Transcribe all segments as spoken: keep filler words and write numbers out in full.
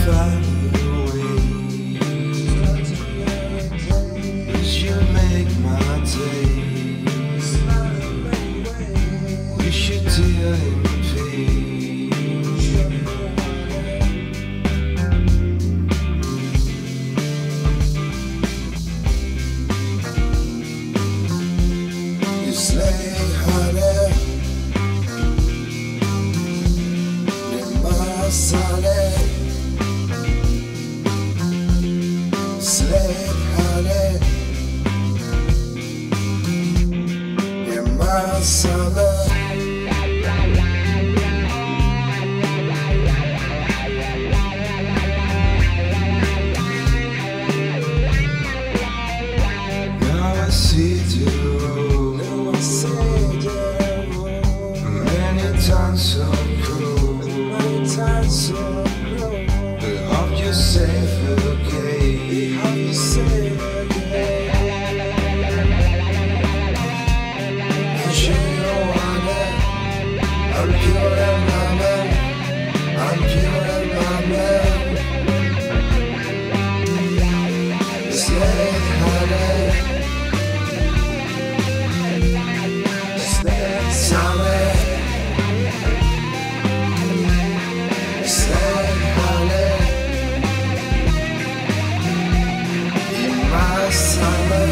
find a way. 'Cause you make my day. We should deal in peace. You slay honey in my salad. Slay honey in my salad. Now I see the road. Now I see the road. Many times so cruel. Many times so cruel. But hope you're safe again. Hope you're safe again. I'm sure you want it. I'm pure and my man. I'm pure and my man. Slay honey. Slay summer. Slay honey. In my summer.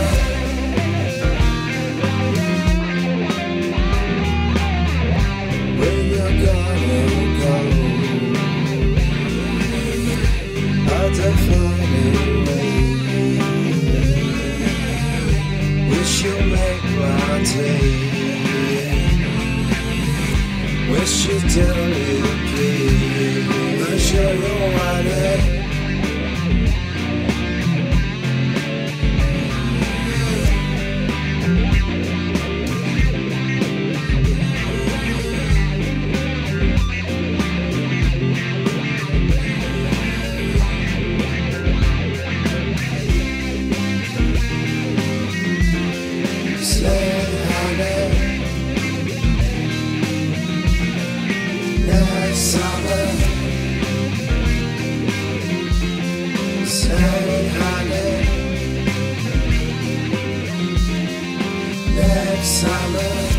Where you gonna go? Out of funny way. Wish you make my day. Wish you tell me please. I'm sure you want it. Slay honey. Next summer. Slay honey. Next summer.